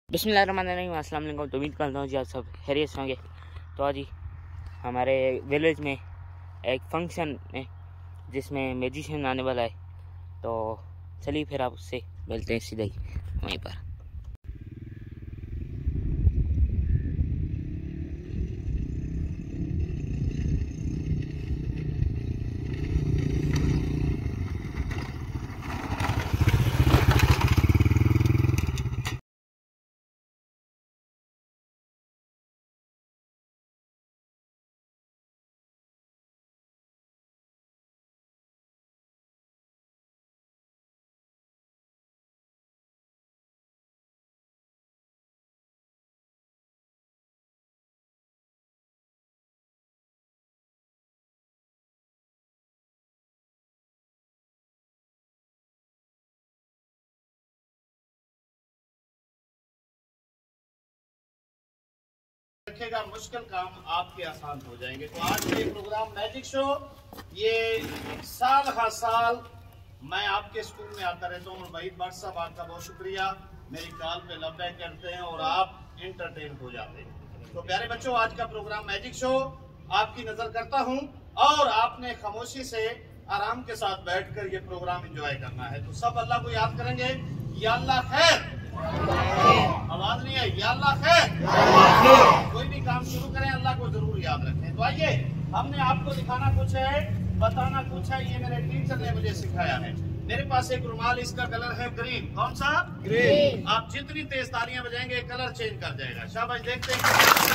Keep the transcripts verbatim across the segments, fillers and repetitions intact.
बिस्मिल्लाहिर्रहमानिर्रहीम, अस्सलाम वालेकुम। तो उम्मीद करता हूँ जी आप सब खैरियत से होंगे। तो आज ही हमारे विलेज में एक फंक्शन है जिसमें मैजिशियन आने वाला है। तो चलिए फिर आप उससे मिलते हैं सीधा ही वहीं पर। रखेगा मुश्किल काम आपके आसान हो जाएंगे। तो आज के प्रोग्राम मैजिक शो, ये साल हर साल मैं आपके स्कूल में आता रहता हूँ। वहीद भट्ट साहब, आपका बहुत शुक्रिया, मेरी कॉल पे लब्बैक करते हैं और आप एंटरटेन हो जाते हैं। तो प्यारे बच्चों, आज का प्रोग्राम मैजिक शो आपकी नजर करता हूँ और आपने खामोशी से आराम के साथ बैठकर ये प्रोग्राम एंजॉय करना है। तो सब अल्लाह को याद करेंगे, या अल्लाह खैर, आवाज नहीं है, या अल्लाह खैर। कोई भी काम शुरू करें अल्लाह को जरूर याद रखें। तो आइए, हमने आपको दिखाना कुछ है, बताना कुछ है। ये मेरे टीचर ने मुझे सिखाया है। मेरे पास एक रुमाल, इसका कलर है ग्रीन। कौन सा? ग्रीन। आप जितनी तेज तालियां बजाएंगे कलर चेंज कर जाएगा। शाबाश, देखते हैं।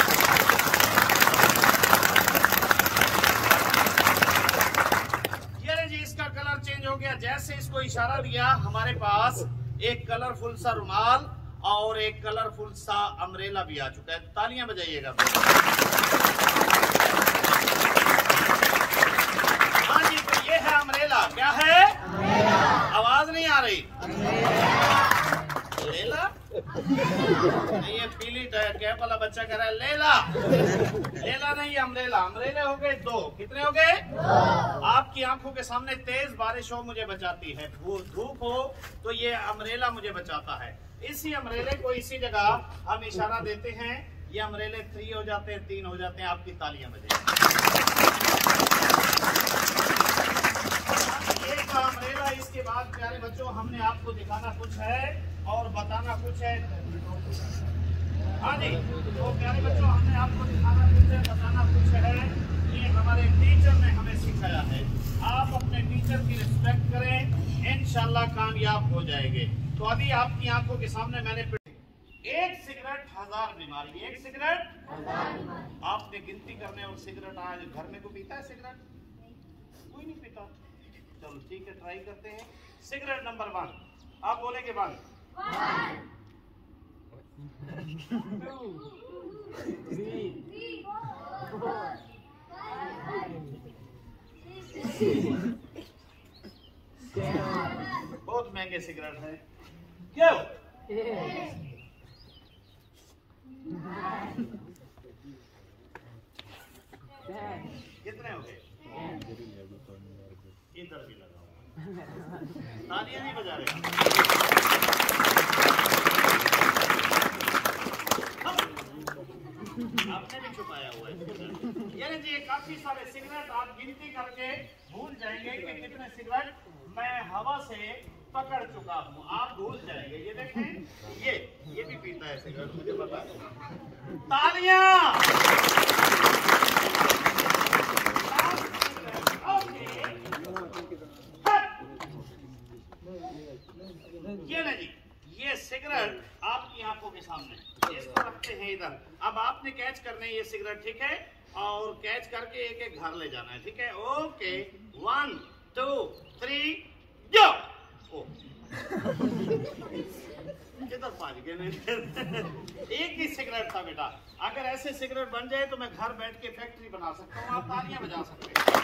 ये जी, इसका कलर चेंज हो गया। जैसे इसको इशारा दिया, हमारे पास एक कलरफुल सा रुमाल और एक कलरफुल सा अम्ब्रेला भी आ चुका है। तालियां बजाइएगा। हाँ जी, तो ये है अम्ब्रेला। क्या है? अम्ब्रेला। आवाज नहीं आ रही। लेला नहीं, ये पीली कैप वाला बच्चा कह रहा है लेला। लेला नहीं, अम्ब्रेला। अम्ब्रेले हो गए दो। कितने हो गए? आपकी आंखों के सामने तेज बारिश हो मुझे बचाती है, वो धूप हो तो ये अम्ब्रेला मुझे बचाता है। इसी अम्ब्रेले को इसी जगह हम इशारा देते हैं, ये अम्ब्रेले थ्री हो जाते हैं, तीन हो जाते हैं। आपकी तालियां बजेंगी। ये था अम्ब्रेला। इसके बाद प्यारे बच्चों, हमने आपको दिखाना कुछ है और बताना कुछ है। हाँ जी, तो प्यारे बच्चों, हमने आपको दिखाना कुछ है, बताना कुछ है। ये हमारे टीचर ने हमें सिखाया है। आप अपने टीचर की रिस्पेक्ट करें, इंशाल्लाह कामयाब हो जाएंगे। तो अभी आपकी आंखों के सामने मैंने एक सिगरेट हजार बीमारी, एक सिगरेट आपने गिनती करने। और सिगरेट आज घर में कोई पीता है? सिगरेट कोई नहीं पीता। चलो ठीक है, ट्राई करते हैं। सिगरेट नंबर वन, आप बोलेंगे वन, टू, थ्री, फोर, बहुत महंगे सिगरेट है। क्यों? कितने हो गए? इधर भी लगाओ। तालियां नहीं बजा रहे। आपने भी छुपाया हुआ है। यानी जी, काफी सारे सिगरेट आप गिनती करके भूल जाएंगे कि कितने सिगरेट मैं हवा से पकड़ चुका हूँ। आप भूल जाएंगे। ये देखें, ये ये भी पीता है सिगरेट, मुझे पता है। तालियां। ये नहीं जी, ये सिगरेट आपकी आंखों के सामने, इसको रखते हैं इधर। अब आपने कैच करना है ये सिगरेट, ठीक है? और कैच करके एक एक घर ले जाना है, ठीक है? ओके, वन टू थ्री जो। किधर पाज गए? एक ही सिगरेट था बेटा। अगर ऐसे सिगरेट बन जाए तो मैं घर बैठ के फैक्ट्री बना सकता हूँ। आप तालियां बजा सकते हैं।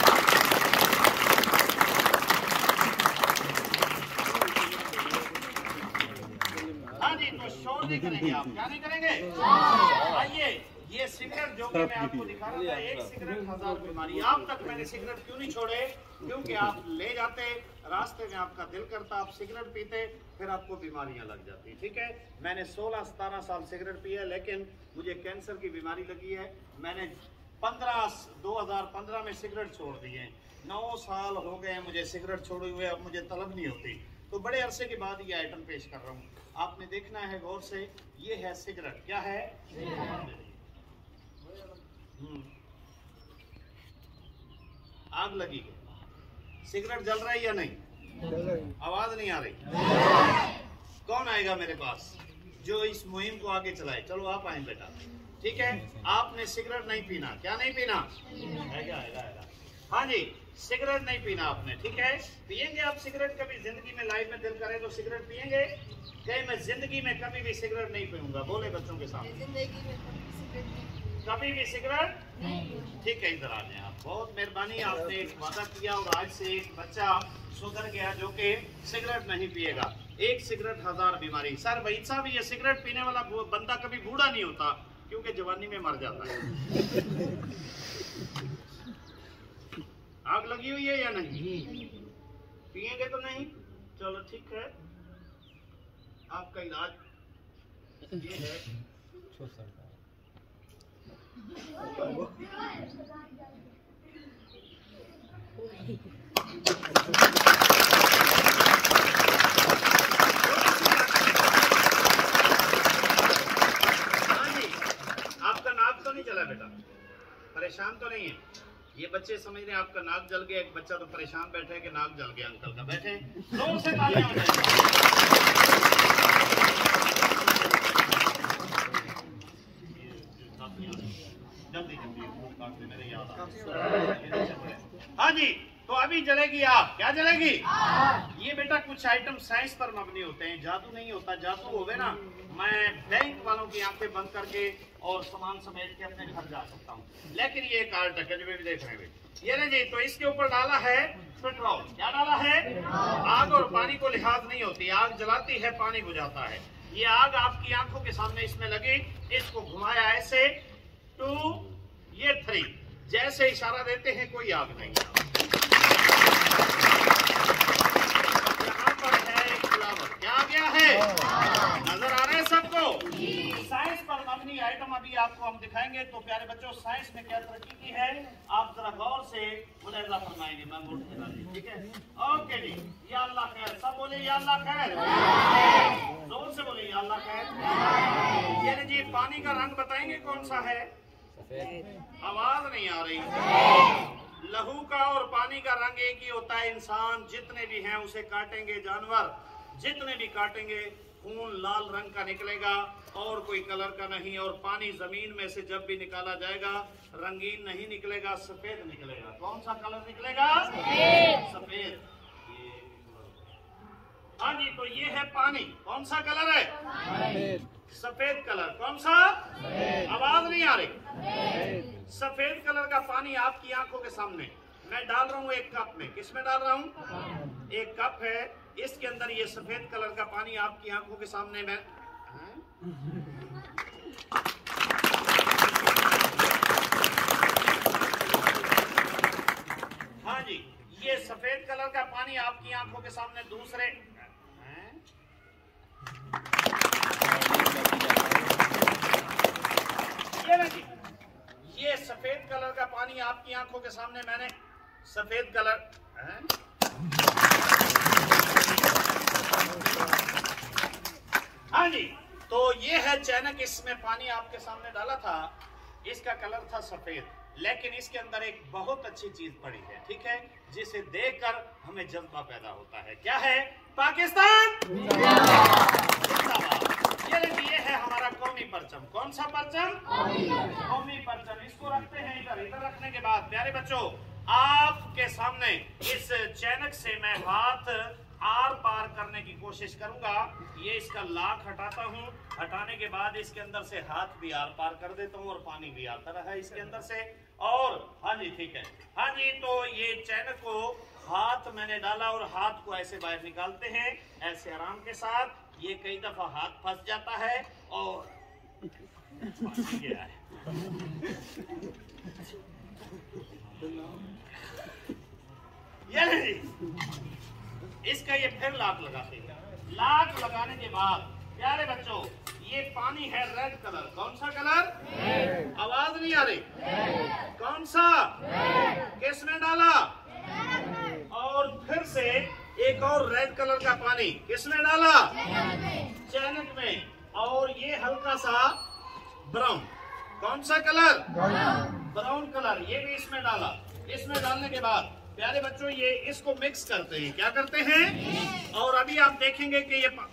हाँ जी, तो शोर नहीं करेंगे आप, क्या नहीं करेंगे? आइए, ये सिगरेट जो कि मैं आपको दिखा रहा था, एक सिगरेट हजार बीमारी। आप तक मैंने सिगरेट क्यों नहीं छोड़े? क्योंकि आप ले जाते, रास्ते में आपका दिल करता, आप सिगरेट पीते, फिर आपको बीमारियां लग जाती। ठीक है, मैंने सोलह सतारह साल सिगरेट पिया, लेकिन मुझे कैंसर की बीमारी लगी है। मैंने पंद्रह दो हजार पंद्रह में सिगरेट छोड़ दिए, नौ साल हो गए मुझे सिगरेट छोड़े हुए, अब मुझे तलब नहीं होती। तो बड़े अरसे के बाद ये आइटम पेश कर रहा हूँ, आपने देखना है गौर से। ये है सिगरेट, क्या है? आग लगी है, सिगरेट जल रहा है या नहीं? आवाज नहीं आ रही। कौन आएगा मेरे पास जो इस मुहिम को आगे चलाए? चलो आप आए बेटा। ठीक है, आपने सिगरेट नहीं पीना, क्या नहीं पीना? आएगा आएगा आएगा। हाँ जी, सिगरेट नहीं पीना आपने। ठीक है, पियेंगे आप सिगरेट कभी जिंदगी में? लाइफ में दिल करे तो सिगरेट पियेंगे? कहीं मैं जिंदगी में कभी भी सिगरेट नहीं पीऊंगा, बोले बच्चों के सामने। कभी भी सिगरेट? ठीक है, इधर आ जाए आप। बहुत मेहरबानी, आपने एक वादा किया और आज से एक बच्चा सुधर गया जो कि सिगरेट नहीं पिएगा। एक सिगरेट हजार बीमारी। सर वहीद साहब, ये सिगरेट पीने वाला बंदा कभी बूढ़ा नहीं होता, क्योंकि जवानी में मर जाता है। आग लगी हुई है या नहीं? पिएंगे तो नहीं? चलो ठीक है, आपका इलाज ये है। आपका नाक तो नहीं चला बेटा? परेशान तो नहीं है? ये बच्चे समझ रहे हैं आपका नाक जल गया। एक बच्चा तो परेशान बैठे है कि नाक जल गया अंकल का। बैठे, जोर से तालियां हो जल्दी जल्दी मेरे याद। हाँ जी, तो अभी जलेगी आग। क्या जलेगी? ये बेटा कुछ आइटम साइंस पर मबनी होते हैं, जादू नहीं होता। जादू होवे ना, मैं बैंक वालों की आंखें बंद करके और सामान समेट के अपने घर जा सकता हूँ। लेकिन ये एक आर्ट है, भी देख रहे हैं ये ना जी। तो इसके ऊपर डाला है पेट्रोल। क्या डाला है? आग और पानी को लिहाज नहीं होती, आग जलाती है, पानी बुझाता है। ये आग आपकी आंखों के सामने इसमें लगी, इसको घुमाया ऐसे, टू, ये थ्री, जैसे इशारा देते हैं कोई आग नहीं। यहाँ पर है एक फ्लावर। क्या आ गया है? नजर आ रहा है सबको? साइंस पर मबनी आइटम अभी आपको हम दिखाएंगे। तो प्यारे बच्चों, साइंस में क्या तरक्की की है आप जरा गौर से मुलाहिजा फरमाएंगे। मैं बोल के डाली, ठीक है? ओके जी। या अल्लाह खैर, सब बोले या अल्लाह खैर, जोर से बोले या अल्लाह खैर। ये जी, पानी का रंग बताएंगे कौन सा है? आवाज नहीं आ रही। लहू का और पानी का रंग एक ही होता है। इंसान जितने भी हैं उसे काटेंगे, जानवर जितने भी काटेंगे, खून लाल रंग का निकलेगा और कोई कलर का नहीं। और पानी जमीन में से जब भी निकाला जाएगा रंगीन नहीं निकलेगा, सफेद निकलेगा। कौन सा कलर निकलेगा? सफेद। हाँ जी, तो ये है पानी। कौन सा कलर है? सफेद कलर। कौन सा? आवाज नहीं आ रही। सफेद कलर का पानी आपकी आंखों के सामने मैं डाल रहा हूँ एक कप में। किस में डाल रहा हूँ? एक कप है, इसके अंदर ये सफेद कलर का पानी आपकी आंखों के सामने मैं हाँ जी, ये सफेद कलर का पानी आपकी आंखों के सामने दूसरे ये नहीं, ये सफेद कलर का पानी आपकी आंखों के सामने मैंने सफेद कलर हाँ जी, तो ये है चैनक। इसमें पानी आपके सामने डाला था, इसका कलर था सफेद, लेकिन इसके अंदर एक बहुत अच्छी चीज पड़ी है, ठीक है, जिसे देखकर हमें जज्बा पैदा होता है। क्या है? पाकिस्तान ये है हमारा कौमी परचम। कौन सा परचम? कौमी परचम। इसको रखते हैं इधर। इधर रखने के बाद प्यारे बच्चों, आपके सामने इस चैनक से मैं हाथ आर पार करने की कोशिश करूंगा। ये इसका लाख हटाता हूँ, हटाने के बाद इसके अंदर से हाथ भी आर पार कर देता हूँ और पानी भी आता रहा इसके अंदर से। और हाँ जी, ठीक है, हाँ जी, तो ये चैनक को हाथ मैंने डाला और हाथ को ऐसे बाहर निकालते हैं, ऐसे आराम के साथ। ये कई दफा हाथ फंस जाता है और गया है। ये इसका ये फिर लाक लगाते हैं। लाक लगाने के बाद प्यारे बच्चों ये पानी है रेड कलर। कौन सा कलर? आवाज नहीं आ रही। कौन सा? किसने डाला? और फिर से एक और रेड कलर का पानी किसने डाला? चैनक में। और ये हल्का सा ब्राउन। कौन सा कलर? Brown colour. ये भी इसमें डाला। इसमें डालने के बाद प्यारे बच्चों ये इसको मिक्स करते हैं। क्या करते हैं? और अभी आप देखेंगे कि ये पा...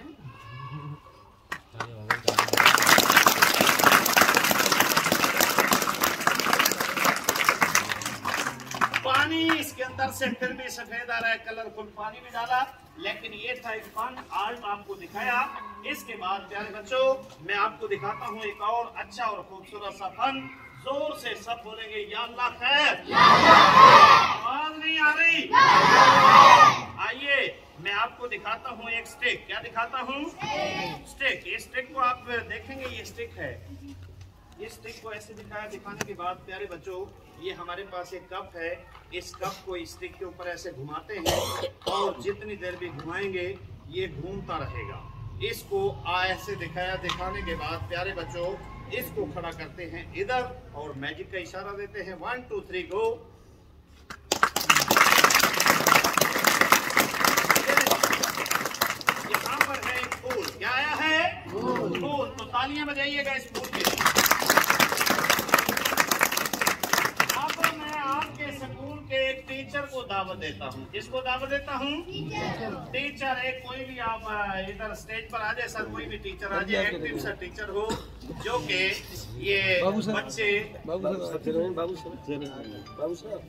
पानी इसके अंदर से फिर भी सफेद आ रहा है, कलरफुल पानी भी डाला, लेकिन ये था एक फन आज आपको दिखाया। इसके बाद प्यारे बच्चों मैं आपको दिखाता हूँ एक और अच्छा और खूबसूरत सा फन। जोर से सब बोलेंगे या अल्लाह खैर। आवाज नहीं आ रही। आइए मैं आपको दिखाता हूँ एक स्टिक। क्या दिखाता हूँ? स्टिक। ये स्टिक को आप देखेंगे, ये स्टिक है। इस स्टिक को ऐसे दिखाया। दिखाने के बाद प्यारे बच्चों ये हमारे पास एक कप है। इस कप को इस स्टिक के ऊपर ऐसे घुमाते हैं और जितनी देर भी घुमाएंगे ये घूमता रहेगा। इसको ऐसे दिखाया। दिखाने के बाद प्यारे बच्चों इसको खड़ा करते हैं इधर और मैजिक का इशारा देते हैं। One two three go. यहाँ पर है एक फूल। क्या आया है? फूल। तो तालियां बजाइएगा इस फूल के लिए। अब मैं आपके स्कूल के एक टीचर को दावत देता हूँ। किसको दावत देता हूँ? टीचर। एक कोई भी आप इधर स्टेज पर आ जाए सर। कोई भी टीचर आ जाए, एक्टिव सा टीचर हो जो कि ये बच्चे बाबू साहब बाबू साहब बाबू साहब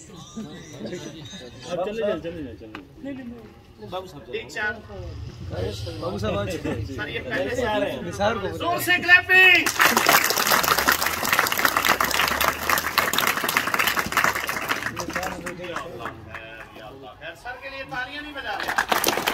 चले चले चले बाबू साहब टीचर बाबू साहब सर ये पहले से आ रहे हैं। जोर से क्लैपिंग। सर के लिए तालियां नहीं बजा रहे।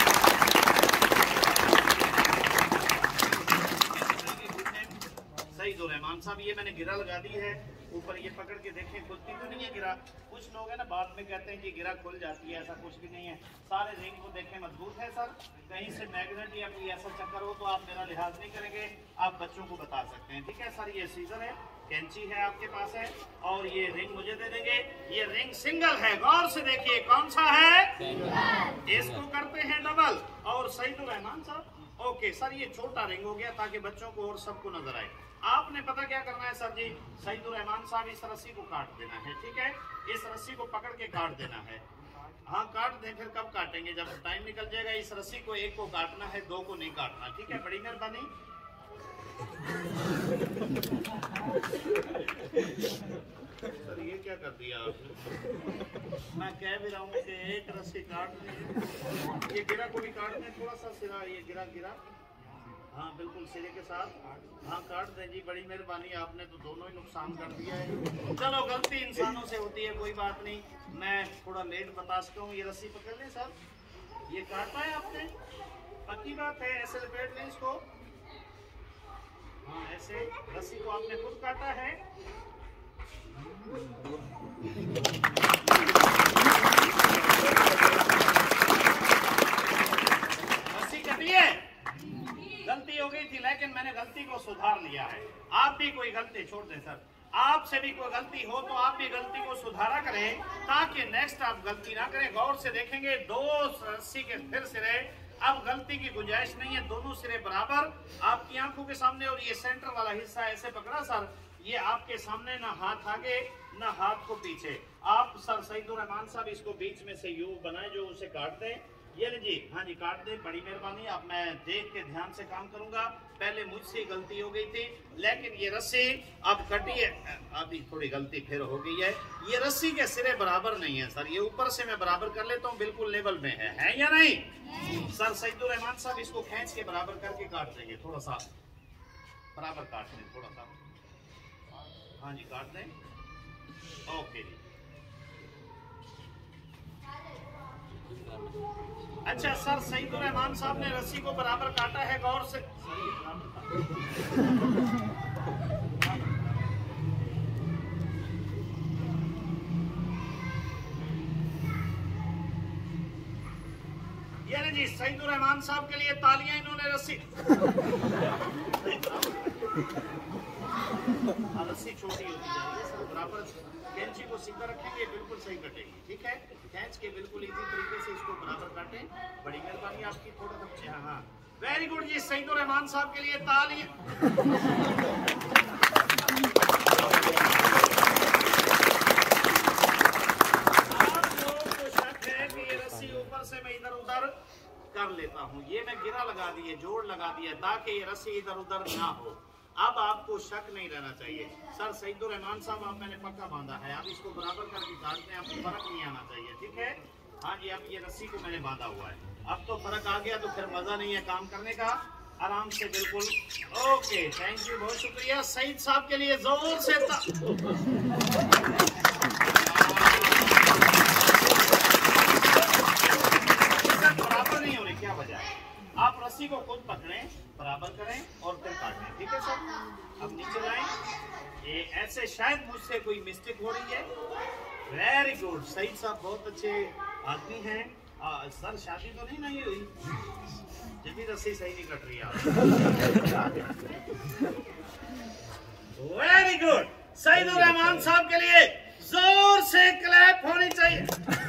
सईद उर रहमान साहब ये मैंने गिरा लगा दी है ऊपर। ये पकड़ के देखें खुलती तो नहीं है गिरा। कुछ लोग है ना बाद में कहते हैं कि गिरा खुल जाती है। ऐसा कुछ भी नहीं है। सारे रिंग को देखें मजबूत है सर। कहीं से मैग्नेट या कोई ऐसा चक्कर हो तो आप मेरा लिहाज नहीं करेंगे, आप बच्चों को बता सकते हैं। ठीक है सर। ये सीजर है, कैंची है आपके पास है और ये रिंग मुझे दे देंगे। ये रिंग सिंगल है। गौर से देखिए कौन सा है? इसको करते हैं डबल। और सईद उर रहमान साहब ओके सर ये छोटा रिंग हो गया ताकि बच्चों को और सबको नजर आए। आपने पता क्या करना है सर जी? सईद उर रहमान साहब इस रस्सी को काट देना है। ठीक है। इस रस्सी को पकड़ के काट देना है। हाँ काट दें। फिर कब काटेंगे? जब टाइम निकल जाएगा। इस रस्सी को एक को काटना है, दो को नहीं काटना। ठीक है। बड़ी मेहरबानी। सर ये क्या कर दिया आपने? मैं कह भी रहा हूँ कि एक रस्सी काट दें। ये गिरा को भी काट दें थोड़ा सा। सिरा ये गिरा गिरा हाँ बिल्कुल सिरे के साथ। हाँ काट दें जी। बड़ी मेहरबानी। आपने तो दोनों ही नुकसान कर दिया है। चलो गलती इंसानों से होती है, कोई बात नहीं। मैं थोड़ा लेट बता सकता हूँ। ये रस्सी पकड़ लें सर। ये काटा है आपने? पक्की बात है। ऐसे लपेट लें इसको। हाँ ऐसे रस्सी को आपने खुद काटा है। रस्सी कटी है। गलती हो गई थी लेकिन मैंने गलती को सुधार लिया है। आप भी कोई गलती छोड़ दें सर। आपसे भी कोई गलती हो तो आप भी गलती को सुधारा करें ताकि नेक्स्ट आप गलती ना करें। गौर से देखेंगे दो रस्सी के फिर सिरे। अब गलती की गुंजाइश नहीं है। दोनों सिरे बराबर आपकी आंखों के सामने। और ये सेंटर वाला हिस्सा ऐसे पकड़ा सर। ये आपके सामने, ना हाथ आगे ना हाथ को पीछे। आप सर सईद उर रहमान साहब इसको बीच में से यू बनाए जो उसे काट दें। ये जी हाँ जी काट दे। बड़ी मेहरबानी। अब मैं देख के ध्यान से काम करूंगा। पहले मुझसे गलती हो गई थी लेकिन ये रस्सी अब कटी है। अभी थोड़ी गलती फिर हो गई है। ये रस्सी के सिरे बराबर नहीं है सर। ये ऊपर से मैं बराबर कर लेता हूँ, बिल्कुल लेवल में है, है या नहीं? सर सईद उर रहमान साहब इसको खींच के बराबर करके काट देंगे। थोड़ा सा बराबर काट दें। थोड़ा सा हाँ जी काट दें। ओके जी अच्छा सर, सईदुर रहमान साहब ने रस्सी को बराबर काटा है, गौर से। ये जी सईदुर रहमान साहब के लिए तालियां, इन्होंने रस्सी रस्सी छोटी होती जाएगी, बराबर कैंची को सीधा रखेंगे, बिल्कुल सही कटेगी। ठीक है, खींच के बिल्कुल इजी तरीके से इसको बराबर काटें। बड़ी मेहरबानी आपकी, थोड़ा सा। हाँ हाँ, वेरी गुड जी, सईदुर रहमान साहब के लिए तालियां। आप लोगों को शक है कि ये रस्सी ऊपर से मैं इधर उधर कर लेता हूँ, ये मैं गिरा लगा दिए, जोड़ लगा दिया ताकि ये रस्सी इधर उधर ना हो। अब आपको शक नहीं रहना चाहिए, सर सईदुर रहमान साहब आप मैंने पक्का बांधा है, आप इसको बराबर करके काटते हैं, आपको फर्क नहीं आना चाहिए। ठीक है, हाँ जी, अब ये रस्सी को मैंने बांधा हुआ है, अब तो फर्क आ गया, तो फिर मजा नहीं है काम करने का, आराम से बिल्कुल। ओके, थैंक यू, बहुत शुक्रिया। सईद साहब के लिए जोर से ता... बराबर नहीं हो रही, क्या वजह है? आप रस्सी को खुद पकड़ें, बराबर करें और फिर काटें। ठीक है सर, अब नीचे लाएं, ये ऐसे शायद मुझसे कोई मिस्टेक हो रही है। वेरी गुड, सईद साहब बहुत अच्छे आदमी हैं। आ, सर शादी तो नहीं नहीं हुई, जब भी रस्सी सही नहीं कट रही आप। वेरी गुड, सईदुर रहमान साहब के लिए जोर से क्लैप होनी चाहिए।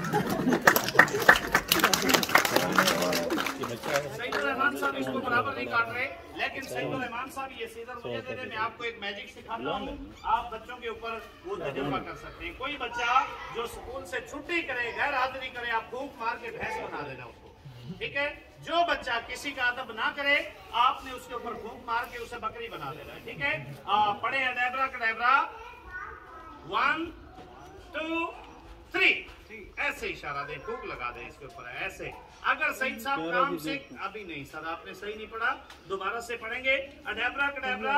सईदुर रहमान साहब इसको बराबर नहीं काट रहे, लेकिन सईदुर रहमान साहब ये सीजर मुझे दे दे, मैं आपको एक मैजिक सिखाता हूँ, आप बच्चों के ऊपर वो तजुर्बा कर सकते हैं। कोई बच्चा जो स्कूल से छुट्टी करे, गैर हाजिरी करे, आप फूंक मार के भैंस बना देना उसको। ठीक है, जो बच्चा किसी का अदब ना करे, आपने उसके ऊपर फूंक मार के उसे बकरी बना देना है। ठीक है, पढ़े अडेबरा कडेबरा, वन टू थ्री, ऐसे इशारा दें, फूंक लगा दें इसके ऊपर, ऐसे। अगर सईद साहब काम से अभी नहीं सर, आपने सही नहीं पढ़ा, दोबारा से पढ़ेंगे। अडेबरा कडेबरा,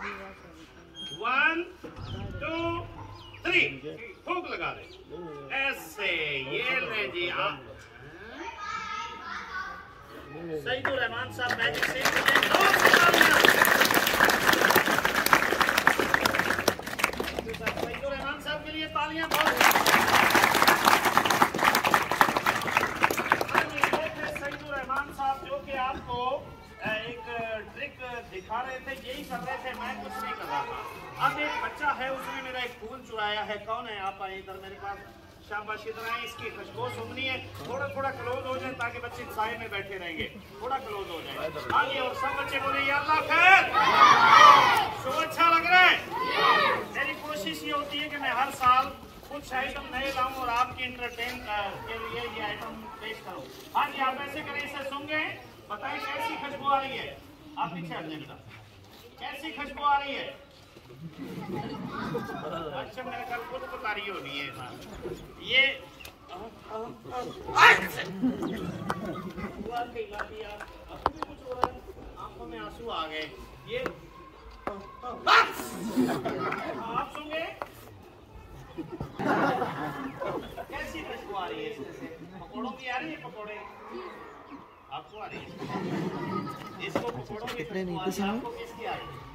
वन टू थ्री, फूंक लगा दें ऐसे। ये ले जी, आप सईदुर रहमान साहब मैजिक से सईदुर रहमान साहब के लिए तालियां बहुत। जो कि आपको एक ट्रिक दिखा रहे थे, यही कर रहे थे, मैं कुछ नहीं कर रहा था। अब एक बच्चा है, उसने मेरा एक फूल चुराया है। कौन है? आप आए इधर मेरे पास, शाबाश, इधर आए। इसकी खुशबू सूंघनी है, थोड़ा थोड़ा क्लोज हो जाए ताकि बच्चे साए में बैठे रहेंगे, थोड़ा क्लोज हो जाए। आगे और सब बच्चे बोले या अल्लाह खैर, शो अच्छा लग रहा है। मेरी कोशिश ये होती है कि मैं हर साल कुछ आइटम नए लाऊं और आपकी इंटरटेन के लिए ये आइटम पेश करूं। हाँ जी, आप ऐसे करें, इसे सूंघे, बताएं कैसी खुशबू आ रही है। आप पीछे हट जाइए, कैसी खुशबू आ रही है? अच्छा, मेरे घर खुद को तारी होनी है ये। आंखों में आंसू आ गए। ये आप सूंघे, कैसी खुशबू आ रही है? पकौड़ों की आ रही है? पकौड़े आपको आ रही है? इसको पकौड़ों की खुशबू आ रही है, आपको किसकी आ रही है?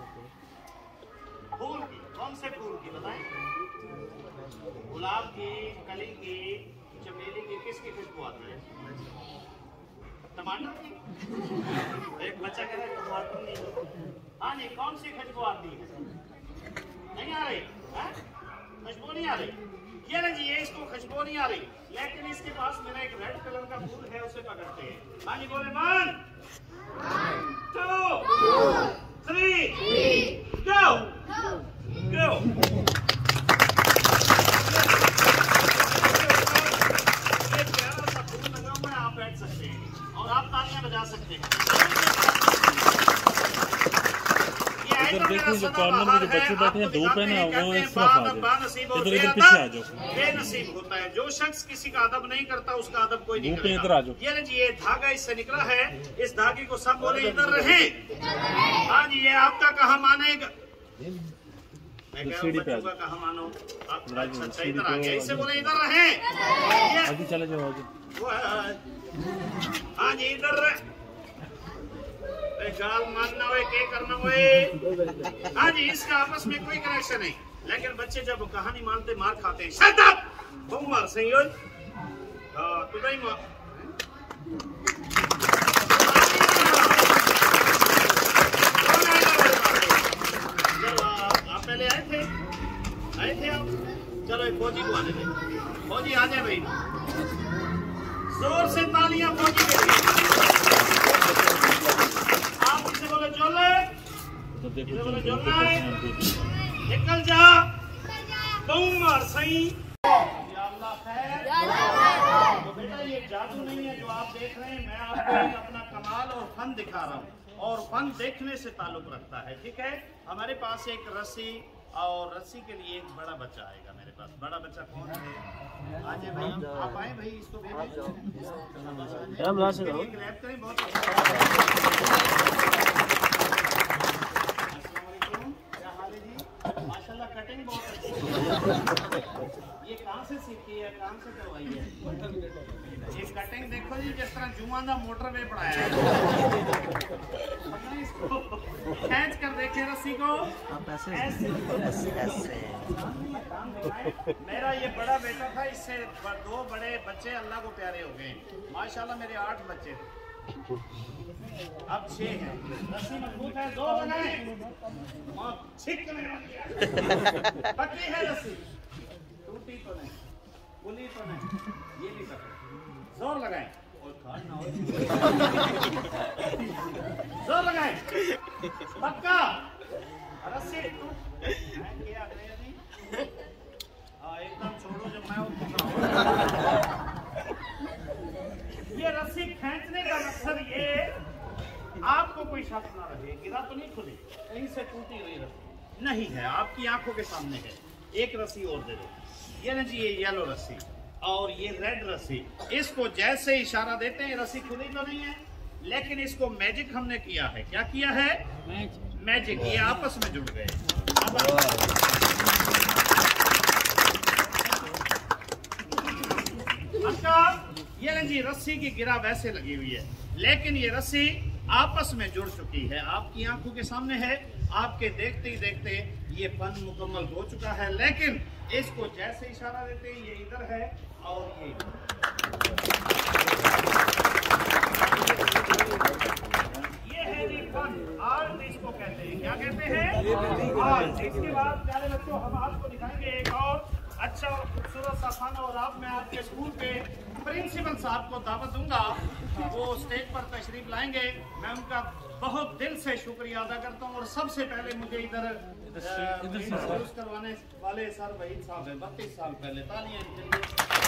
फूल की। कौन से फूल की बताएं? गुलाब की, कली की, चमेली की, किसकी खुशबू आती है? टमाटर की। एक बच्चा कह रहा है टमाटर नहीं। हाँ नहीं, कौन सी खुशबू आती है? नहीं आ रही है? खुशबू नहीं आ रही। ये ना जी, ये इसको खुशबू नहीं आ रही, लेकिन इसके पास मेरा एक रेड कलर का फूल है, उसे पकड़ते हैं। हाँ जी, बोले one two three go go. ये प्यारा सा फूल लगा हुआ है, आप बैठ सकते हैं और आप तालियां बजा सकते हैं। इधर देखो, जो कॉर्नर में जो बच्चे बैठे हैं, दो पे ना, वो इस तरफ आ जाओ, इधर इधर पीछे आ जाओ। बेनसीब होता है जो शख्स किसी का अदब नहीं करता, उसका अदब कोई नहीं करता। इधर आ जाओ। ये जी, ये धागा इससे निकला है, इस धागे को सब बोले इधर रहे। हाँ जी, ये आपका कहा मानेगा। मैं कह रहा हूँ बच्चों का कहाँ मानो आप। अच्छा अच्छा इधर आ गया, इससे बोले इधर रहें। आगे चले जाओ आगे। हाँ जी इधर गाल मारना हुए के करना हुए। हाँ जी इसका आपस में कोई कनेक्शन नहीं, लेकिन बच्चे जब कहानी मानते मार खाते हैं। शट अप बहुमार सही हो तो नहीं मार। आप पहले आए थे आए थे आप। चलो एक फौजी को आने दें। फौजी आ जाए भाई, जोर से तालियां फौजी के लिए। आप इसे बोले जोले तो देखो बोले जोले निकल जा बहुमार सही। तो बेटा ये जादू नहीं है जो आप देख रहे हैं, मैं आपको एक अपना कमाल और फन दिखा रहा हूँ, और फन देखने से ताल्लुक रखता है। ठीक है, हमारे पास एक रस्सी, और रस्सी के लिए एक बड़ा बच्चा आएगा मेरे पास। बड़ा बच्चा कौन है? आज भाई आप आए भाई, इसको ग्रैब करें। बहुत क्या हाल है जी? माशाल्लाह कटिंग बहुत अच्छी है। ये कहाँ से सीखी है, कहाँ से करवाई है? ये कटिंग देखो जी, जिस तरह जुमाना मोटर में पढ़ाया है। इसको खींच कर देखे रस्सी को ऐसे ऐसे। मेरा ये बड़ा बेटा था, इससे दो बड़े बच्चे अल्लाह को प्यारे हो गए माशाल्लाह। मेरे आठ बच्चे थे, अब छह हैं। रस्सी मजबूत है, दो लगाए पक्की है रस्सी, टूटी तो नहीं, पुली तो नहीं, ये भी पकड़। जोर लगाए जोर लगाए पक्का। रस्सी एकदम छोड़ो, जब मैं ये रस्सी खींचने का मकसद ये आपको कोई शक ना रहे, गिरा तो नहीं खुली, कहीं से टूटी हुई रस्सी नहीं है, आपकी आंखों के सामने है। एक रस्सी और दे दो, ये ना जी, ये येलो रस्सी और ये रेड रस्सी। इसको जैसे इशारा देते हैं, रस्सी खुली तो नहीं है, लेकिन इसको मैजिक हमने किया है। क्या किया है? मैजिक। ये आपस में जुड़ गए। अच्छा ये ना जी, रस्सी की गिरा वैसे लगी हुई है, लेकिन ये रस्सी आपस में जुड़ चुकी है, आपकी आंखों के सामने है। आपके देखते ही देखते ये फन मुकम्मल हो चुका है, लेकिन इसको जैसे इशारा देते हैं ये इधर है और ये ये है जी फन आर्ट, इसको कहते हैं। क्या कहते हैं? आर्ट। इसके बाद प्यारे बच्चों हम आपको दिखाएंगे एक और अच्छा और खूबसूरत सा फन, और आप मैं आपके स्कूल के प्रिंसिपल साहब को दावत दूंगा, वो स्टेज पर तशरीफ लाएंगे। मैं उनका बहुत दिल से शुक्रिया अदा करता हूँ। और सबसे पहले मुझे इधर इंट्रोड्यूस करवाने वाले सर वहीद साहब है, बत्तीस साल पहले। तालियां इनके लिए।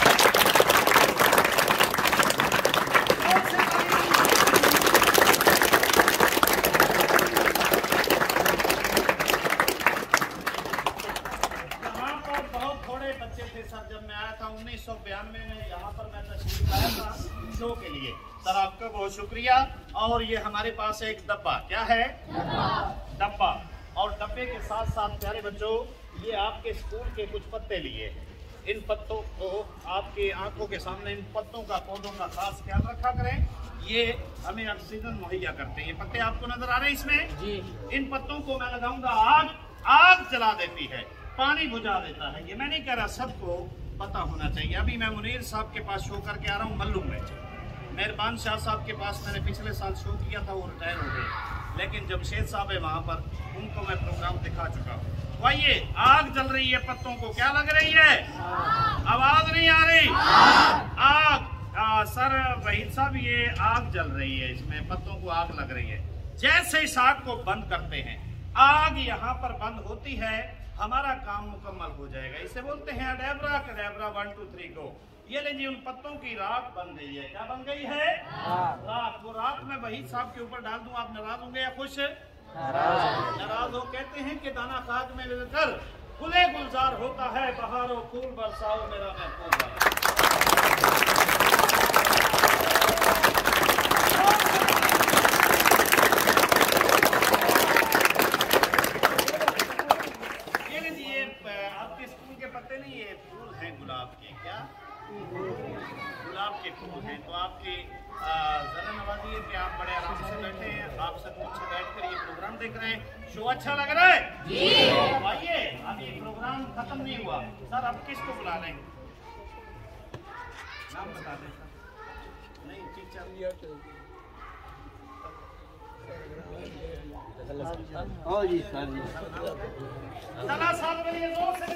जब मैं आया था उन्नीस सौ बयानवे में, यहाँ पर मैं तशरीफ लाया था शो के लिए। सर आपका बहुत शुक्रिया। और ये हमारे पास एक डब्बा, क्या है? डब्बा। और डब्बे के साथ साथ प्यारे बच्चों, ये आपके स्कूल के कुछ पत्ते लिए। इन पत्तों को आपकी आंखों के सामने, इन पत्तों का, पौधों का खास ख्याल रखा करें। ये हमें ऑक्सीजन मुहैया करते हैं। ये पत्ते आपको नजर आ रहे हैं इसमें जी। इन पत्तों को मैं लगाऊंगा, आग आग जला देती है, पानी बुझा देता है। ये मैं नहीं कह रहा, सबको पता होना चाहिए। अभी मैं मुनीर साहब के पास शो करके आ रहा हूँ मल्लू में। मेहरबान शाह साहब के पास मैंने पिछले साल शो किया था, वो रिटायर हो गए, लेकिन जमशेद साहब है वहाँ पर, उनको मैं प्रोग्राम दिखा चुका हूँ। आइए, आग जल रही है पत्तों को, क्या लग रही है? आवाज नहीं आ रही? आग। आ, सर वहीद साहब, ये आग जल रही है, इसमें पत्तों को आग लग रही है। जैसे इस आग को बंद करते हैं, आग यहाँ पर बंद होती है, हमारा काम मुकम्मल हो जाएगा। इसे बोलते हैं अडेबरा कडेबरा, वन टू थ्री गो। ये ले जी, उन पत्तों की राख बन गई है। क्या बन गई है? राख। वो राख मैं वहीद साहब के ऊपर डाल दूं, आप नाराज होंगे या खुश? नाराज हो। कहते हैं कि दाना खाक में मिलकर गुले गुलजार होता है, बहारो फूल बरसाओ मेरा महबूब। गुलाब के फूल हैं। तो आपकी जरा नवाजी है कि आप बड़े आराम से बैठे हैं, आप सब नीचे बैठकर ये प्रोग्राम देख रहे हैं। शो अच्छा लग रहा है जी। आइए, अभी प्रोग्राम खत्म नहीं हुआ। सर अब किसको बुला रहे हैं? नाम बता दें सर। नहीं टीचर हाँ जी सर जी। तला साहब के लिए जोर से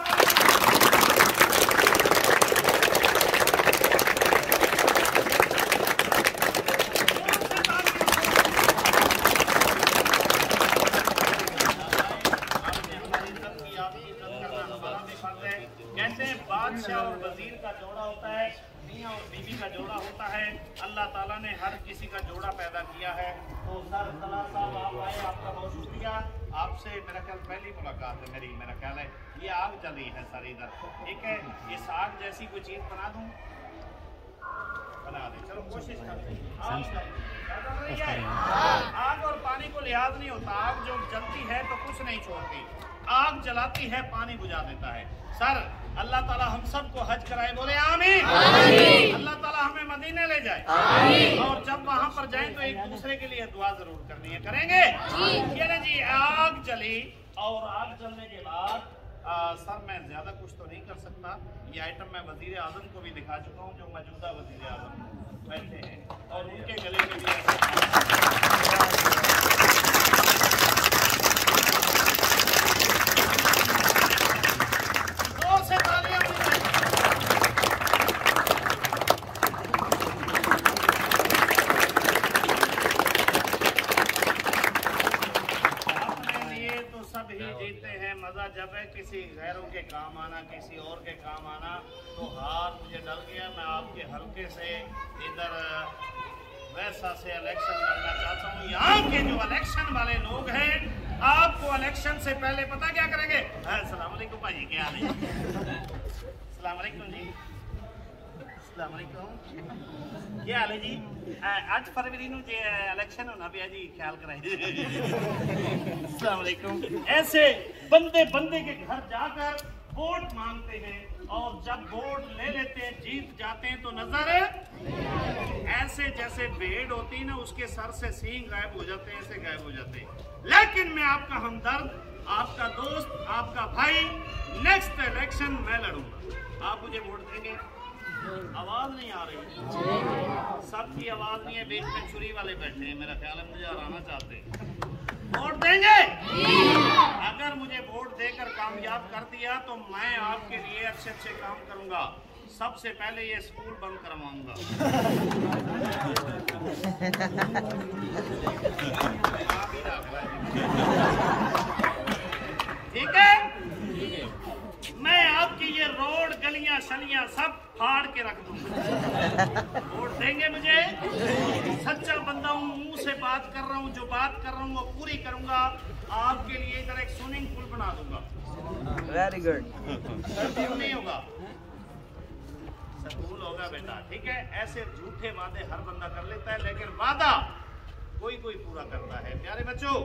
बादशाह और वजीर का जोड़ा होता है, मियाँ और बीवी का जोड़ा होता है। अल्लाह ताला ने हर किसी का जोड़ा पैदा किया है। तो सर तला साहब आप आए, आपका बहुत शुक्रिया। आपसे मेरा ख्याल पहली मुलाकात है मेरी, मेरा ख्याल है ये आग जली है सर इधर, ठीक है। इस आग जैसी कोई चीज़ बना दूँ, बना दे, चलो कोशिश करते हैं। आग और पानी को लिहाज नहीं होता, आग जो जलती है तो कुछ नहीं छोड़ती, आग जलाती है, पानी बुझा देता है। सर अल्लाह ताला हम सबको हज कराए, बोले आमीन। अल्लाह ताला हमें मदीने ले जाए, और जब वहाँ पर जाएं तो एक दूसरे के लिए दुआ जरूर करनी है, करेंगे ये ना जी। आग जली और आग जलने के बाद आ, सर मैं ज्यादा कुछ तो नहीं कर सकता। ये आइटम मैं वजीर आजम को भी दिखा चुका हूँ, जो मौजूदा वजीर आजम बैठे हैं, और उनके गले में भी जब है किसी गैरों के काम आना, किसी और के काम आना, तो हार मुझे डल गया। मैं आपके हल्के से इधर वैसा से इलेक्शन लड़ना चाहता हूँ। यहाँ के जो इलेक्शन वाले लोग हैं, आपको इलेक्शन से पहले पता क्या करेंगे? अस्सलाम वालेकुम भाई, क्या हाल है? अस्सलाम वालेकुम जी, अस्सलाम वालेकुम, क्या हाल है जी? अठ फरवरी नू जे इलेक्शन होना पिया जी, ख्याल कराइए। अस्सलाम वालेकुम। ऐसे बंदे बंदे के घर जाकर वोट मांगते हैं, और जब वोट ले लेते हैं, जीत जाते हैं, तो नजर ऐसे जैसे भेड़ होती है ना, उसके सर से सींग गायब हो जाते हैं, ऐसे गायब हो जाते हैं। लेकिन मैं आपका हमदर्द, आपका दोस्त, आपका भाई, नेक्स्ट इलेक्शन मैं लड़ूंगा। आप मुझे वोट देंगे? आवाज नहीं आ रही, सबकी आवाज नहीं है, बीच में छुरी वाले बैठे हैं, मेरा ख्याल है मुझे हराना चाहते हैं। वोट देंगे? अगर मुझे वोट देकर कामयाब कर दिया तो मैं आपके लिए अच्छे अच्छे काम करूंगा। सबसे पहले ये स्कूल बंद करवाऊंगा। ठीक है, मैं आपकी ये रोड गलियां शलियां सब फाड़ के रख दूंगा। वोट देंगे मुझे? सच्चा बंदा हूँ, मुंह से बात कर रहा हूँ, जो बात कर रहा हूँ वो पूरी करूंगा। आपके लिए इधर एक स्विमिंग पूल बना दूंगा। Very good. नहीं होगा, स्कूल होगा बेटा, ठीक है। ऐसे झूठे वादे हर बंदा कर लेता है, लेकिन वादा कोई कोई पूरा करता है। प्यारे बच्चों,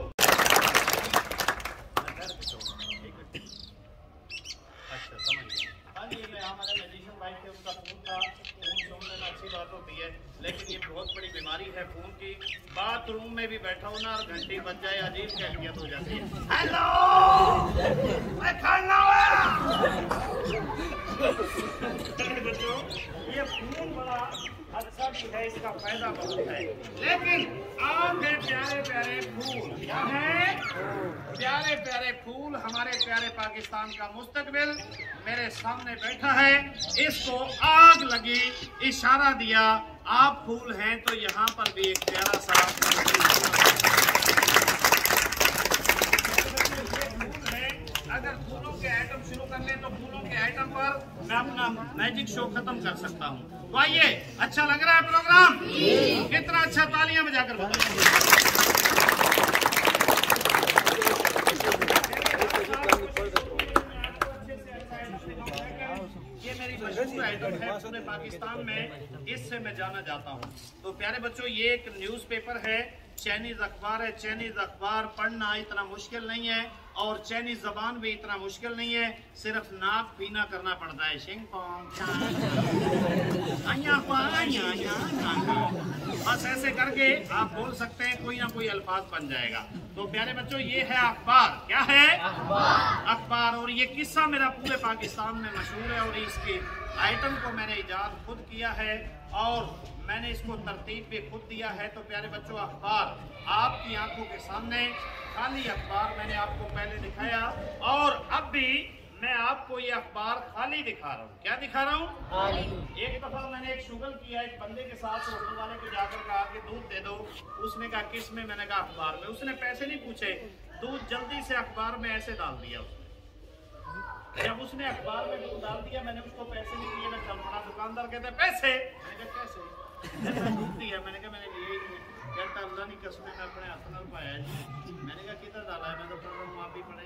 अच्छा समझ गया। हाँ जी, मैं हमारे मैजिशियन भाई थे, उनका फोन था, फोन सुन लेना अच्छी बात होती है, लेकिन ये बहुत बड़ी बीमारी है फोन की। बाथरूम में भी बैठा हो ना, घंटी बज जाए, अजीब कैफियत हो जाती है। हेलो, मैं खाना बच्चों, ये फोन बड़ा अच्छा भी है, इसका फायदा बहुत है, लेकिन आप है प्यारे प्यारे फूल, क्या है? प्यारे प्यारे फूल, हमारे प्यारे पाकिस्तान का मुस्तकबिल मेरे सामने बैठा है, इसको आग लगी, इशारा दिया, आप फूल हैं तो यहाँ पर भी एक प्यारा सा अगर फूलों के आइटम शुरू कर ले तो फूलों के आइटम पर मैं अपना मैजिक शो खत्म कर सकता हूँ। तो आइए, अच्छा लग रहा है प्रोग्राम? कितना अच्छा, तालियां बजाकर बताइए। ये मेरी मशहूर आइटम है पूरे पाकिस्तान में, इससे मैं जाना जाता हूँ। तो प्यारे बच्चों, ये एक न्यूज़पेपर है चाइनीज अखबार है। चाइनीज अखबार पढ़ना इतना मुश्किल नहीं है और चाइनीज जबान भी इतना मुश्किल नहीं है, सिर्फ नाक पीना करना पड़ता है। शिंग पोंग बस ऐसे करके आप बोल सकते हैं, कोई ना कोई अल्फाज बन जाएगा। तो प्यारे बच्चों, ये है अखबार। क्या है? अखबार। और ये किस्सा मेरा पूरे पाकिस्तान में मशहूर है और इसके आइटम को मैंने इजाद खुद किया है और मैंने इसको तरतीब भी खुद दिया है। तो प्यारे बच्चों, अखबार आपकी आंखों के सामने, खाली अखबार मैंने आपको पहले दिखाया और अब भी मैं आपको ये अखबार खाली दिखा रहा हूँ। क्या दिखा रहा हूँ? एक दफा मैंने एक शुगल किया एक बंदे के साथ, होटल वाले को जाकर कहा कि दूध दे दो। उसने कहा किस में? मैंने कहा अखबार में। उसने पैसे नहीं पूछे, दूध जल्दी से अखबार में ऐसे डाल दिया उसने। जब उसने अखबार में दूध डाल दिया, मैंने उसको पैसे नहीं दिए, मैं चल पड़ा। दुकानदार कहता है पैसे। मैंने कहा कैसे? दूध दिया। मैंने कहा मैंने लिए ही नहीं। कहता अल्लाह की कसम मैं अपने हाथ में पाया जी। मैंने कहा किधर डाला है? मैं तो पढ़ रहा हूँ, आप ही पढ़े।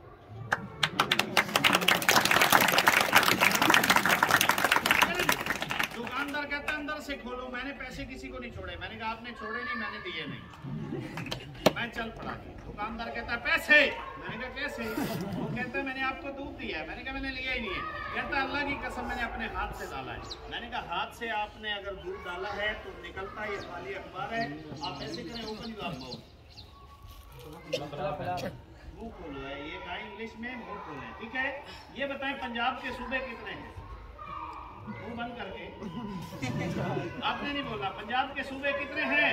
दुकानदार कहता अंदर से खोलो। मैंने पैसे किसी को नहीं छोड़े। मैंने कहा आपने छोड़े नहीं, मैंने दिए नहीं। मैं चल पड़ा। दुकानदार कहता है पैसे। मैंने कहा कैसे? वो कहता है मैंने आपको दूध दिया है। मैंने कहा मैंने लिया ही नहीं है। कहता अल्लाह की कसम मैंने अपने हाथ से डाला है। मैंने कहा हाथ से आपने अगर दूध डाला है तो निकलता ये खाली अखबार है। आप ऐसे करें, ओपन यू आप मुंह खोलो है ये कहा इंग्लिश में, मुंह खोले। ठीक है, ये बताएं पंजाब के सूबे कितने हैं? मुंह बंद करके। आपने नहीं बोला। पंजाब के सूबे कितने हैं?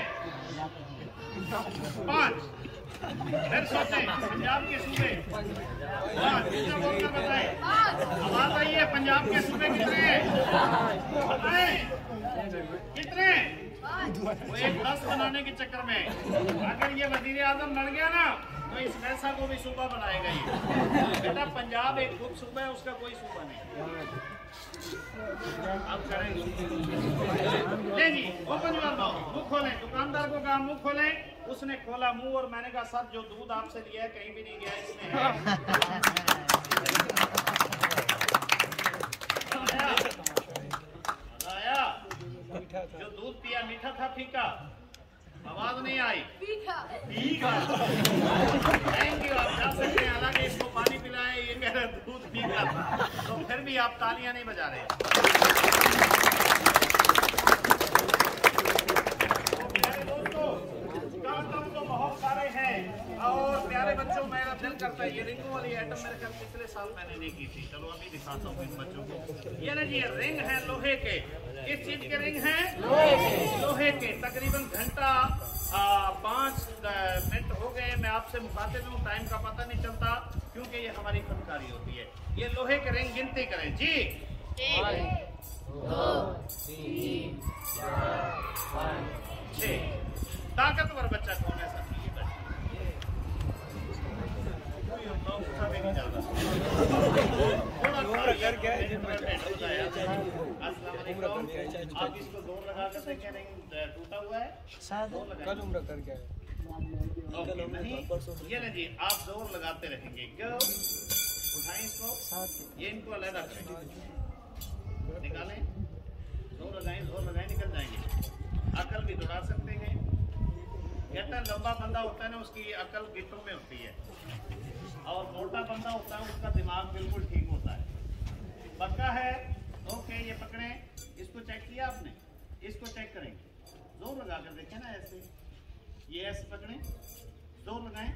पांच। फिर सोचें पंजाब के सूबे पांच। कितना बोलकर बताएं? आवाज आई है। पंजाब के सूबे कितने हैं? बताएं कितने? वो एक दस बनाने के चक्कर में अगर ये वजीर आजम लड़ गया ना तो इस पैसा को भी सूबा बनाएगा ये। बेटा पंजाब एक खुद सूबा है, उसका कोई सूबा नहीं। अब करें नहीं जी, ओपन मुंह खोलें। दुकानदार को कहा मुंह खोलें। उसने खोला मुंह और मैंने कहा सर जो दूध आपसे लिया है कहीं भी नहीं गया, इसमें है। आया जो दूध पिया मीठा था फीका? आवाज नहीं आई। फीका। Thank you. आप जा सकते हैं। हालांकि इसको पानी पिलाए, ये कह रहे दूध फीका था, तो फिर भी आप तालियां नहीं बजा रहे। तो प्यारे दोस्तों, काम तो बहुत सारे हैं और प्यारे बच्चों मेरा दिल करता है ये रिंगों वाली आइटम मेरे ख्याल पिछले साल मैंने नहीं की थी। चलो अभी दिखाता हूँ इन बच्चों को। ये ना जी रिंग है लोहे के। किस चीज के रिंग हैं? लोहे के। तकरीबन घंटा पाँच मिनट हो गए मैं आपसे मुखातिब हूँ। टाइम का पता नहीं चलता क्योंकि ये हमारी फनकारी होती है। ये लोहे के रिंग गिनती करें जी। एक, दो, तीन, चार, पाँच, छह। ताकतवर बच्चा कौन है? सर ये बच्चा उठा भी नहीं जाता। आप इसको जोर लगा कर देखें, रिंग टूटा हुआ है। कल उम्र कर क्या है? ये ना जी आप जोर लगाते रहेंगे। उठाएं इसको, ये इनको अलग रखें, निकालें, जोर लगाएं, जोर लगाएं, निकल जाएंगे। अकल भी दौड़ा सकते हैं। कहता लंबा बंदा होता है ना उसकी अकल गिट्टों में होती है और मोटा बंदा होता है उसका दिमाग बिल्कुल ठीक होता है। पक्का है? ओके, ये पकड़े। इसको चेक किया आपने? इसको चेक करेंगे, जोर लगा कर देखें ना ऐसे। ये ऐसे पकड़े, जोर लगाएं।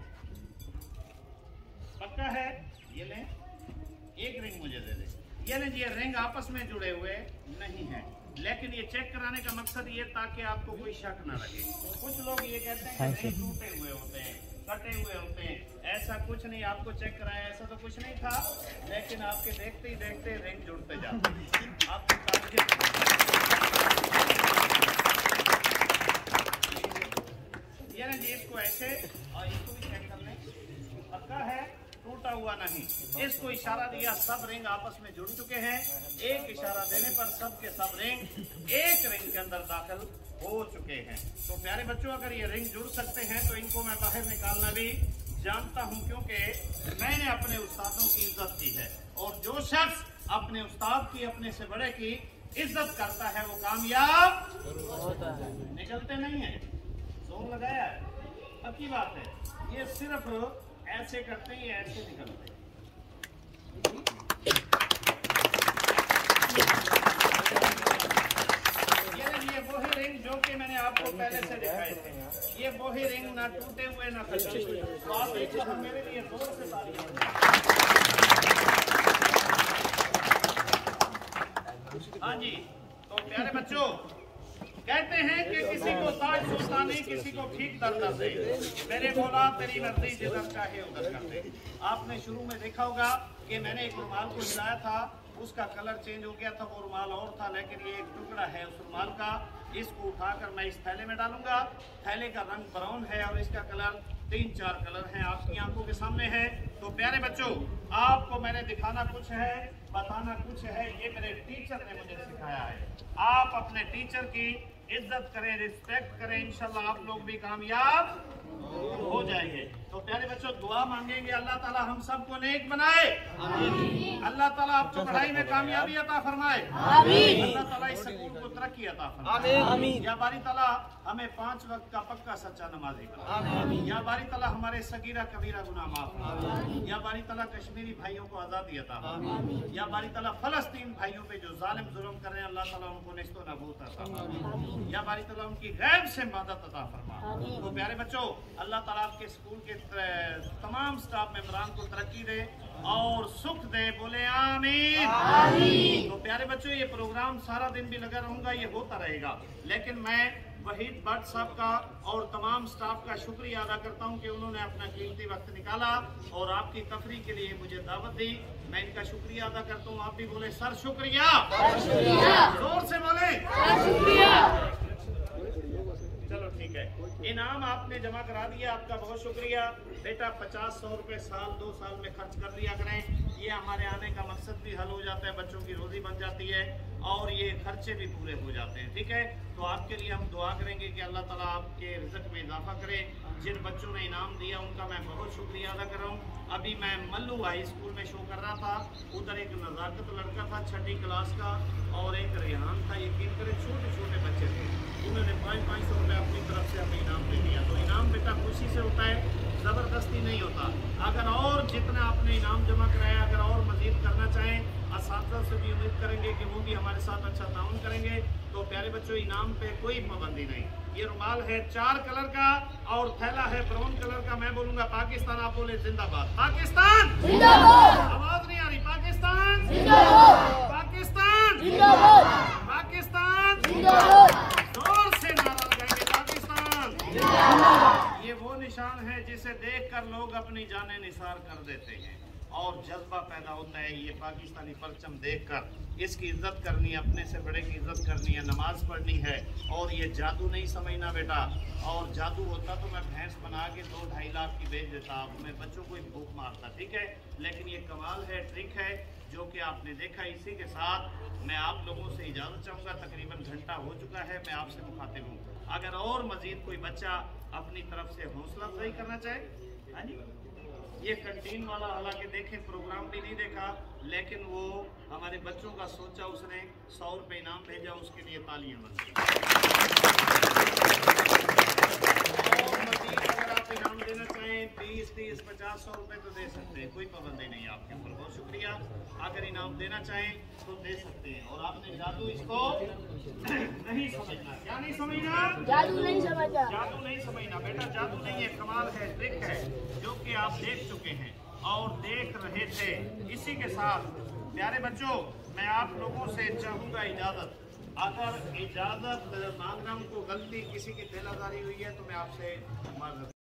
पक्का है? ये लें, एक रिंग मुझे दे दे। ये लें, ये रिंग आपस में जुड़े हुए नहीं है, लेकिन ये चेक कराने का मकसद ये ताकि आपको कोई शक ना लगे। कुछ लोग ये कहते हैं कि रिंग टूटे हुए होते हैं, कटे हुए होते हैं। ऐसा कुछ नहीं, आपको चेक कराया ऐसा तो कुछ नहीं था, लेकिन आपके देखते ही देखते रिंग जुड़ते जाते हैं। ये ना जी इसको ऐसे और इसको भी चेक कर लें। पक्का है? टूटा हुआ नहीं। इसको इशारा दिया, सब रिंग आपस में जुड़ चुके हैं। एक इशारा देने पर सब के सब रिंग एक रिंग के अंदर दाखिल हो चुके हैं। तो प्यारे बच्चों, अगर ये रिंग जुड़ सकते हैं तो इनको मैं बाहर निकालना भी जानता हूं, क्योंकि मैंने अपने उस्तादों की इज्जत की है और जो शख्स अपने उस्ताद की, अपने से बड़े की इज्जत करता है वो कामयाब होता है। निकलते नहीं है। जोर लगाया है। पक्की बात है, ये सिर्फ ऐसे करते हैं, ऐसे निकलते हैं। ये ये वही रिंग जो कि मैंने आपको पहले से दिखाए थे, ये वही रिंग ना टूटे हुए ना कटे हुए। तो आप एक बार मेरे लिए जोर से तालियां बजाएं। हाँ जी, तो प्यारे बच्चों, कहते हैं कि किसी को ताज सोता नहीं, किसी को ठीक दर्द दे। मेरे मौला तेरी मर्जी जिधर चाहे उधर कर दे। आपने शुरू में देखा होगा कि मैंने एक रुमाल को हिलाया था, उसका कलर चेंज हो गया था, वो रुमाल और था, लेकिन ये एक टुकड़ा है उस रुमाल का। इसको उठाकर मैं इस थैले में डालूंगा। थैले का रंग ब्राउन है और इसका कलर तीन चार कलर हैं, आपकी आंखों के सामने है। तो प्यारे बच्चों, आपको मैंने दिखाना कुछ है, बताना कुछ है, ये मेरे टीचर ने मुझे सिखाया है। आप अपने टीचर की इज्जत करें, रिस्पेक्ट करें, इंशाल्लाह आप लोग भी कामयाब हो जाएंगे। तो प्यारे बच्चों, दुआ मांगेंगे अल्लाह ताला हम सबको नेक बनाए, अल्लाह ताला आपको पढ़ाई में कामयाबी अता फरमाए, अल्लाह ताला इस स्कूल को तरक्की अता फरमाए। या बारी ताला हमें पांच वक्त का पक्का सच्चा नमाजी बनाए। या बारी ताला हमारे सगीरा कबीरा गुनाह माफ फरमाए। या बारी ताला कश्मीरी भाइयों को आजादी अता फरमाए। या बारी ताला फलस्तीन भाइयों पे जो जालिम जुल्म कर रहे हैं, अल्लाह ताला उनको निस्तो नबूत अता फरमाए। या बारी ताला उनकी गैब से मदद अता फरमाए। तो प्यारे बच्चों, अल्लाह ताला आपके स्कूल के तमाम स्टाफ मेंबरान को तरक्की दे और सुख दे, बोले आमीन, आमीन। तो प्यारे बच्चों, ये प्रोग्राम सारा दिन भी लगा रहूंगा, ये होता रहेगा, लेकिन मैं वहीद भट्ट साहब का और तमाम स्टाफ का शुक्रिया अदा करता हूं कि उन्होंने अपना कीमती वक्त निकाला और आपकी तफरीह के लिए मुझे दावत दी। मैं इनका शुक्रिया अदा करता हूं। आप भी बोले सर शुक्रिया, जोर से बोले शुक्रिया। चलो ठीक है, इनाम आपने जमा करा दिया, आपका बहुत शुक्रिया बेटा। पचास सौ रुपए साल दो साल में खर्च कर लिया करें, ये हमारे आने का मकसद भी हल हो जाता है, बच्चों की रोजी बन जाती है और ये खर्चे भी पूरे हो जाते हैं। ठीक है, तो आपके लिए हम दुआ करेंगे कि अल्लाह ताला आपके रिज़्क़ में इजाफा करे। जिन बच्चों ने इनाम दिया उनका मैं बहुत शुक्रिया अदा कर रहा हूँ। अभी मैं मल्लू हाई स्कूल में शो कर रहा था, उधर एक नज़ाकत लड़का था छठी क्लास का और एक रेहान था। यकीन करें छोटे छोटे बच्चे थे, उन्होंने पाँच पाँच सौ रुपये अपनी तरफ से हमें इनाम दे दिया। तो इनाम बेटा खुशी से होता है, ज़बरदस्ती नहीं होता। अगर और जितना आपने इनाम जमा कराया, अगर और मज़ीद करना चाहें, असातिज़ा से भी उम्मीद करेंगे कि वो भी हमारे साथ अच्छा ताउन करेंगे। तो प्यारे बच्चों, इनाम पे कोई पाबंदी नहीं। ये रुमाल है चार कलर का और थैला है ब्राउन कलर का। मैं बोलूंगा पाकिस्तान, आप बोले जिंदाबाद। पाकिस्तान जिंदाबाद। आवाज नहीं आ रही। पाकिस्तान जिंदाबाद। पाकिस्तान जिंदाबाद। पाकिस्तान जिंदाबाद। जोर से नारा लगाएंगे पाकिस्तान जिंदाबाद। ये वो निशान है जिसे देखकर लोग अपनी जानें निसार कर देते हैं और जज्बा पैदा होता है ये पाकिस्तानी परचम देखकर। इसकी इज्जत करनी है, अपने से बड़े की इज्जत करनी है, नमाज पढ़नी है। और ये जादू नहीं समझना बेटा, और जादू होता तो मैं भैंस बना के दो ढाई लाख की बेच देता, मैं बच्चों को ही भूख मारता। ठीक है, लेकिन ये कमाल है, ट्रिक है जो कि आपने देखा। इसी के साथ मैं आप लोगों से इजाज़त चाहूँगा। तकरीबन घंटा हो चुका है, मैं आपसे मुखातिब हूँ। अगर और मज़ीद कोई बच्चा अपनी तरफ से हौसला अफजाई करना चाहे, हाँ जी। ये कंटीन वाला हालांकि देखे प्रोग्राम भी नहीं देखा, लेकिन वो हमारे बच्चों का सोचा, उसने सौ रुपये इनाम भेजा, उसके लिए तालियां बजाएं। और मज़ीद अगर आप इनाम देना चाहें बीस तीस पचास सौ रुपये तो दे सकते हैं, कोई पाबंदी नहीं है आपके ऊपर। बहुत शुक्रिया। अगर इनाम देना चाहें तो दे सकते हैं। और आपने जादू इसको नहीं समझना। क्या नहीं समझना? जादू नहीं समझना। जादू नहीं समझना बेटा, जादू नहीं है, कमाल है, ट्रिक है जो कि आप देख चुके हैं और देख रहे थे। इसी के साथ प्यारे बच्चों, मैं आप लोगों से चाहूँगा इजाज़त। अगर इजाज़त मांग रहा हूँ, को गलती किसी की ठेलादारी हुई है तो मैं आपसे मांग